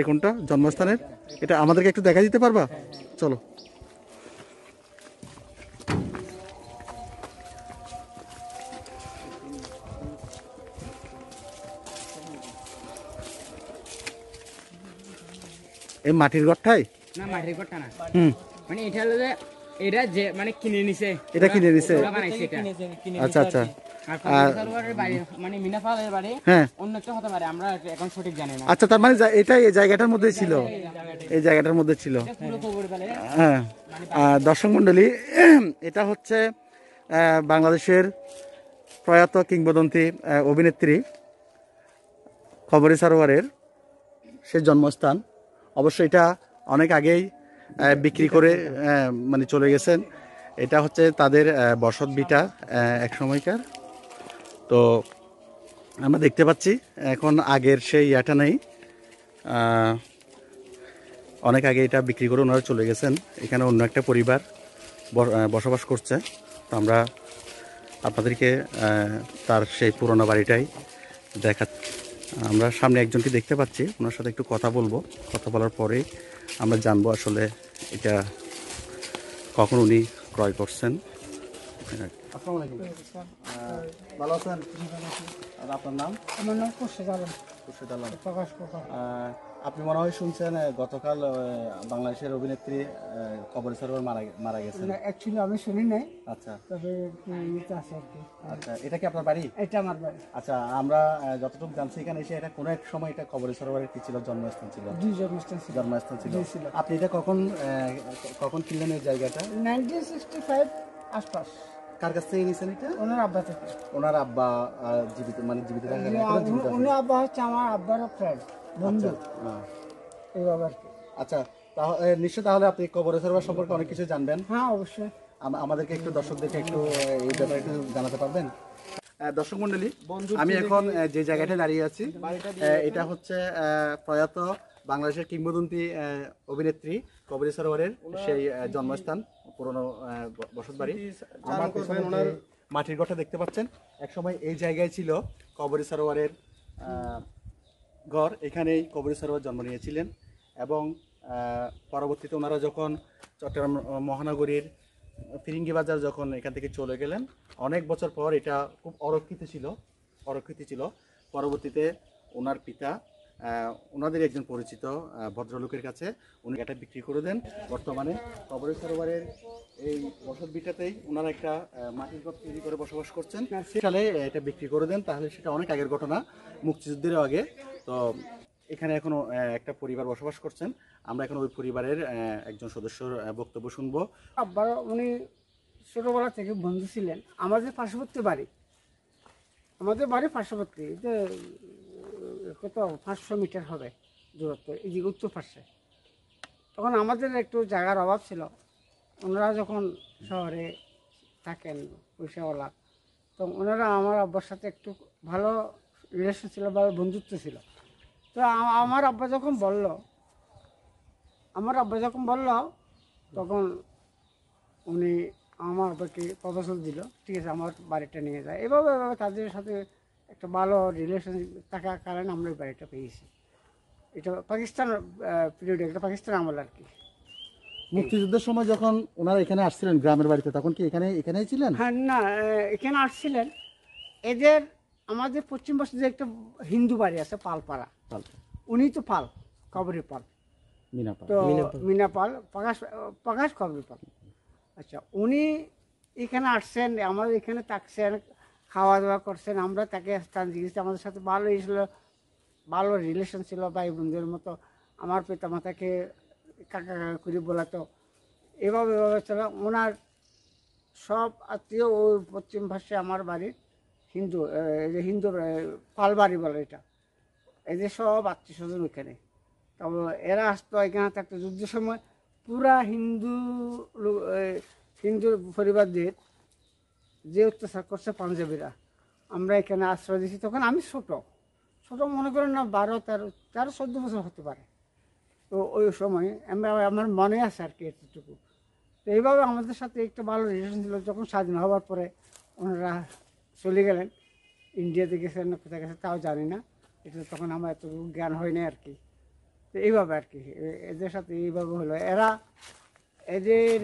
কোনটা জন্মস্থানের? এটা আমাদেরকে একটু দেখা দিতে পারবা? চলো। এই মাটির ঘরটাই না, মাটির ঘরটা না। হুম, মানে এটা হলো যে এটা যে মানে কিনে নিছে, এটা কিনে নিছে। ওরা বানাইছে এটা। আচ্ছা আচ্ছা। আর কবি সরোবরের বাড়ি মানে মিনাফালের বাড়ি হ্যাঁ, অন্য একটা হতে পারে, আমরা এখন সঠিক জানি না। আচ্ছা, তার মানে এটা এই জায়গাটার মধ্যে ছিল, এই জায়গাটার মধ্যে ছিল। এটা পুরো কবর বলে। হ্যাঁ, দর্শক মণ্ডলী, এটা হচ্ছে বাংলাদেশের প্রয়াত কিংবদন্তি অভিনেত্রী কবরী সারোয়ারের সেই জন্মস্থান। অবশ্য এটা অনেক আগেই বিক্রি করে মানে চলে গেছেন। এটা হচ্ছে তাদের বসত ভিটা এক সময়কার। তো আমরা দেখতে পাচ্ছি এখন আগের সেই ইয়াটা নেই, অনেক আগে এটা বিক্রি করে ওনারা চলে গেছেন। এখানে অন্য একটা পরিবার বসবাস করছে। তো আমরা আপনাদেরকে তার সেই পুরোনো বাড়িটাই দেখা, আমরা সামনে একজনকে দেখতে পাচ্ছি, ওনার সাথে একটু কথা বলবো। কথা বলার পরেই আমরা জানবো আসলে এটা কখন উনি ক্রয় করছেন। আসসালামু আলাইকুম, ভালো আছেন? আর আপনার নাম? আমার নাম খুরশেদ আলম। খুরশেদ আলম। প্রকাশ প্রকাশ। আপনি মনে হয় শুনছেন গতকাল বাংলাদেশের অভিনেত্রী কবরী সারোয়ার মারা গেছেন। অ্যাকচুয়ালি আমি শুনি নাই। আচ্ছা, তবে ইতে আছে আর কি। আচ্ছা, এটা কি আপনার বাড়ি? এটা আমার বাড়ি। আচ্ছা, আমরা যতটুকু জানছি এখানে এসে এটা কোনো এক সময় এটা কবরী সারোয়ারের কি ছিল, জন্মস্থান ছিল? দুই জন্মস্থান ছিল। জন্মস্থান ছিল। জি, ছিল। আপনি এটা কখন কিনলেন এই জায়গাটা? 1965 আশপাশ। কার কাছ থেকে নিয়েছেন এটা? ওনার আব্বা থেকে। ওনার আব্বা জীবিত, মানে জীবিত থাকেন? উনি আব্বা হচ্ছে আমার আব্বারও ফ্রেন্ড, বন্ধু, এইভাবে আর কি। আচ্ছা, তাহলে নিশ্চয় তাহলে আপনি কবরী সারোয়ার সম্পর্কে অনেক কিছু জানবেন। হ্যাঁ, অবশ্যই। আমাদেরকে একটু, দর্শকদেরকে একটু এই ব্যাপারে একটু জানাতে পারবেন? দর্শক মন্ডলী, আমি এখন যে জায়গাটায় দাঁড়িয়ে আছি এটা হচ্ছে প্রয়াত বাংলাদেশের কিংবদন্তি অভিনেত্রী কবরী সারোয়ারের সেই জন্মস্থান, পুরনো বসত বাড়ি। আমার পেছনে ওনার মাটির ঘরটা দেখতে পাচ্ছেন, একসময় এই জায়গায় ছিল কবরী সারোয়ারের ঘর। এখানেই কবরী সারোয়ার জন্ম নিয়েছিলেন এবং পরবর্তীতে ওনারা যখন চট্টগ্রাম মহানগরীর ফিরিঙ্গি বাজার যখন এখান থেকে চলে গেলেন, অনেক বছর পর এটা খুব অরক্ষিত ছিল। পরবর্তীতে ওনার পিতা ওনাদের একজন পরিচিত ভদ্রলোকের কাছে উনি এটা বিক্রি করে দেন। বর্তমানে কবরী সারোয়ারের এই বসত ভিটাতেই ওনারা একটা মাটির ঘর তৈরি করে বসবাস করছেন। সালে এটা বিক্রি করে দেন, তাহলে সেটা অনেক আগের ঘটনা, মুক্তিযুদ্ধের আগে। তো এখানে এখনো একটা পরিবার বসবাস করছেন। আমরা এখন ওই পরিবারের একজন সদস্যর বক্তব্য শুনবো। আব্বার উনি ছোটবেলা থেকে বন্ধু ছিলেন। আমাদের পার্শ্ববর্তী বাড়ি, পার্শ্ববর্তী, যে কত 500 মিটার হবে দূরত্ব, এই যে উত্তর পাশে। তখন আমাদের একটু জায়গার অভাব ছিল। ওনারা যখন শহরে থাকেন পয়সাওয়ালা, তো ওনারা আমার আব্বার সাথে একটু ভালো রিলেশন ছিল, ভালো বন্ধুত্ব ছিল। তো আমার আব্বা যখন বলল তখন উনি আমার আব্বাকে প্রপোজাল দিল, ঠিক আছে আমার বাড়িটা নিয়ে যায়। এভাবে তাদের সাথে একটা ভালো রিলেশন থাকার কারণে আমরা এই বাড়িটা পেয়েছি। এটা পাকিস্তান পিরিয়ডে, একটা পাকিস্তান আমল আর কি। মুক্তিযুদ্ধের সময় যখন ওনারা এখানে আসছিলেন গ্রামের বাড়িতে, তখন কি এখানেই ছিলেন? হ্যাঁ, না, এখানে আসছিলেন। এদের আমাদের পশ্চিম পাশে যে একটা হিন্দু বাড়ি আছে পালপাড়া, উনি তো পাল, কবরী পাল, তো মিনা পাল, প্রকাশ কবরী পাল। আচ্ছা, উনি এখানে আসছেন, আমাদের এখানে থাকছেন, খাওয়া দাওয়া করছেন। আমরা তাকে স্থান দিয়েছি, আমাদের সাথে ভালো রিলেশন ছিল, ভাই বোনদের মতো। আমার পিতা মাতাকে কাকা কাকা করে বলাতো, এভাবে ছিল। ওনার সব আত্মীয় ওই পশ্চিম পাশে আমার বাড়ির হিন্দু, হিন্দু পাল বাড়ি বলে এটা, এই যে সব আত্মীয় স্বজন ওইখানে। তবে এরা আসতো এখানে থাকতো। যুদ্ধের সময় পুরা হিন্দু পরিবারদের যে অত্যাচার করছে পাঞ্জাবিরা, আমরা এখানে আশ্রয় দিয়েছি। তখন আমি ছোট মনে করেন না, 12-13-14 বছর হতে পারে। তো ওই সময় আমার মনে আছে আর কি এতটুকু। তো এইভাবে আমাদের সাথে একটা ভালো রিলেশন ছিল। যখন স্বাধীন হওয়ার পরে ওনারা চলে গেলেন, ইন্ডিয়াতে গেছেন না কোথায় গেছে তাও জানি না, এটা তখন আমার এতটুকু জ্ঞান হয়নি আর কি। তো এইভাবে আর কি এদের সাথে এইভাবে হলো। এরা এদের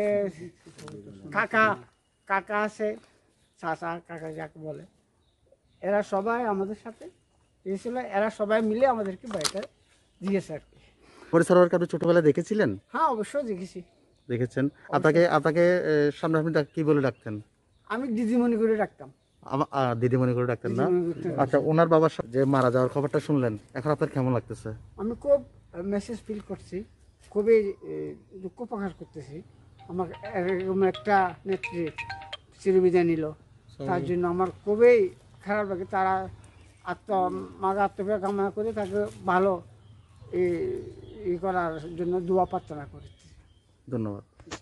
কাকা কাকা আছে, চাচা কাকা যাকে বলে, এরা সবাই আমাদের সাথে এসেছিল। এরা সবাই মিলে আমাদেরকে বাড়িটা দিয়েছে আর কি। কবরী সরোয়ারকে আপনি ছোটবেলায় দেখেছিলেন? হ্যাঁ, অবশ্যই দেখেছি। দেখেছেন। আপনাকে আপনাকে সামনাসামনি কি বলে ডাকতেন? আমি দিদিমণি করে রাখতাম। দিদিমণি করে ডাকতেন না? দিদিমণি করতে। আচ্ছা, ওনার বাবার যে মারা যাওয়ার খবরটা শুনলেন, এখন আপনার কেমন লাগতেছে? আমি খুব মেসেজ ফিল করছি, খুবই দুঃখ প্রকাশ করতেছি। আমার এরকম একটা নেত্রী চিরবিদায় নিল, তার জন্য আমার খুবই খারাপ লাগে। তারা মাকে আত্মপ্রিয় কামনা করে তাকে ভালো ই করার জন্য দোয়া প্রার্থনা করেছি। ধন্যবাদ।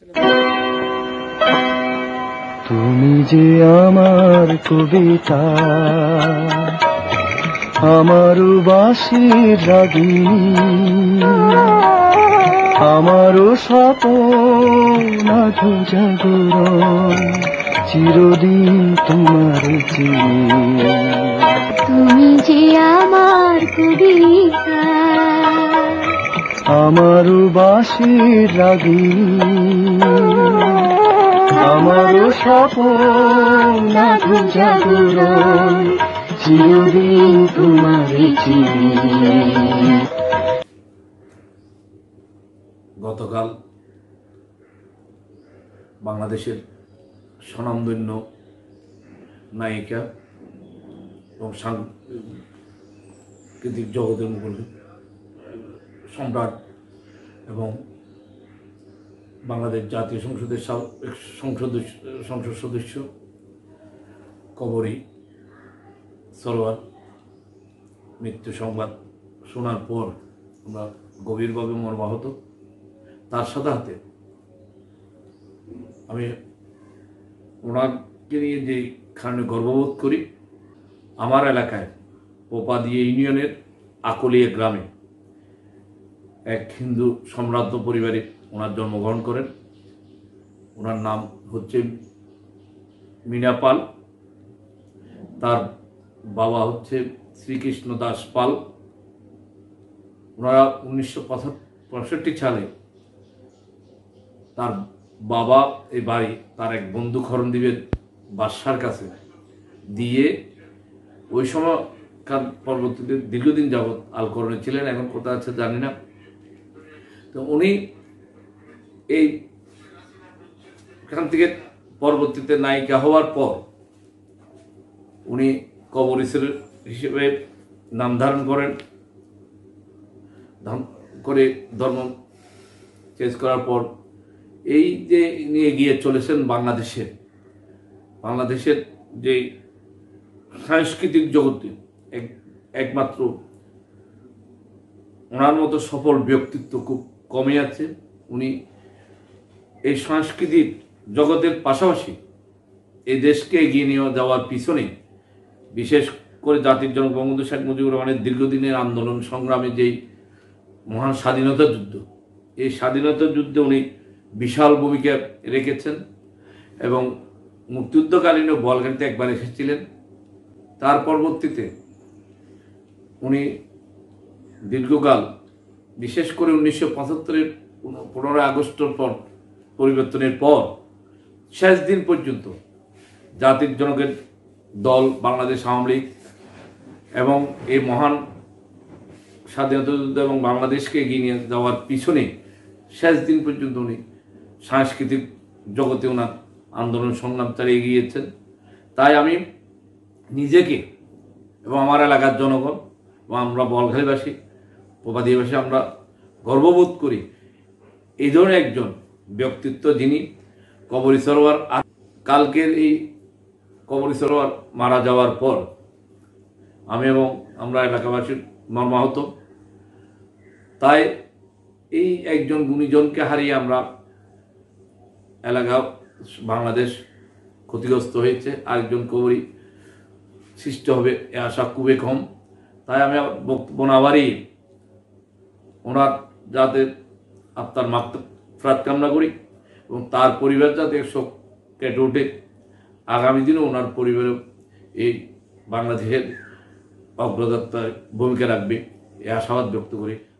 তুমি যে আমার কবিতা, আমার বাঁশির রাগিনী, আমার স্বপ্ন জাগরণ, চিরদিন তোমার চিনি। তুমি যে আমার কবিতা, আমার বাঁশির রাগিনী, আমার স্বপ্ন জাগরণ, চিরদিন তোমার চিনি। গতকাল বাংলাদেশের স্বনামধন্য নায়িকা এবং সাংস্কৃতিক জগতের মুকুল সম্রাট এবং বাংলাদেশ জাতীয় সংসদের সংসদ সদস্য কবরী সরোয়ার মৃত্যু সংবাদ শোনার পর আমরা গভীরভাবে মর্মাহত। তার সাথে হাতে আমি ওনাকে নিয়ে যে কারণে গর্ববোধ করি, আমার এলাকায় পোপাদিয়া ইউনিয়নের আকলিয়া গ্রামে এক হিন্দু সম্ভ্রান্ত পরিবারে ওনার জন্মগ্রহণ করেন। ওনার নাম হচ্ছে মীনা পাল, তার বাবা হচ্ছে শ্রীকৃষ্ণ দাস পাল। ওনারা 1965 সালে তার বাবা এই বাড়ি তার এক বন্ধু খরণদ্বীপের বাদশার কাছে দিয়ে ওই সময়কার পরবর্তীতে দীর্ঘদিন যাবৎ আলকরণে ছিলেন, এখন কোথায় আছে জানি না। তো উনি এইখান থেকে পরবর্তীতে নায়িকা হওয়ার পর উনি কবরী হিসেবে নাম ধারণ করেন, করে ধর্ম চেঞ্জ করার পর এই যে নিয়ে গিয়ে চলেছেন বাংলাদেশের যে সাংস্কৃতিক জগতে একমাত্র ওনার মতো সফল ব্যক্তিত্ব খুব কমই আছে। উনি এই সাংস্কৃতিক জগতের পাশাপাশি এই দেশকে এগিয়ে নিয়ে যাওয়ার পিছনে বিশেষ করে জাতির জনক বঙ্গবন্ধু শেখ মুজিবুর রহমানের দীর্ঘদিনের আন্দোলন সংগ্রামে যেই মহান স্বাধীনতা যুদ্ধ, এই স্বাধীনতা যুদ্ধে উনি বিশাল ভূমিকা রেখেছেন এবং মুক্তিযুদ্ধকালীনও বলগাড়িতে একবার এসেছিলেন। তার পরবর্তীতে উনি দীর্ঘকাল, বিশেষ করে 1975-এর 15 আগস্টের পর পরিবর্তনের পর শেষ দিন পর্যন্ত জাতির জনকের দল বাংলাদেশ আওয়ামী লীগ এবং এই মহান স্বাধীনতা যুদ্ধ এবং বাংলাদেশকে এগিয়ে নিয়ে যাওয়ার পিছনে শেষ দিন পর্যন্ত উনি সাংস্কৃতিক জগতে ওনার আন্দোলন সংগ্রাম চালিয়ে গিয়েছেন। তাই আমি নিজেকে এবং আমার এলাকার জনগণ এবং আমরা বলখালীবাসী, পোপাদিয়াবাসী আমরা গর্ববোধ করি এই ধরনের একজন ব্যক্তিত্ব যিনি কবরী সরোয়ার। কালকের এই কবরী সরোয়ার মারা যাওয়ার পর আমি এবং আমরা এলাকাবাসী মর্মাহত। তাই এই একজন গুণীজনকে হারিয়ে আমরা এলাকা বাংলাদেশ ক্ষতিগ্রস্ত হয়েছে, আরেকজন কবরী সৃষ্টি হবে এ আশা খুবই কম। তাই আমি বক্তব্য না বাড়িয়ে ওনার যাতে আত্মার মাগফিরাত কামনা করি এবং তার পরিবার যাতে শোক কেটে ওঠে, আগামী দিনে ওনার পরিবারও এই বাংলাদেশের অগ্রযাত্রায় ভূমিকা রাখবে এ আশাবাদ ব্যক্ত করি।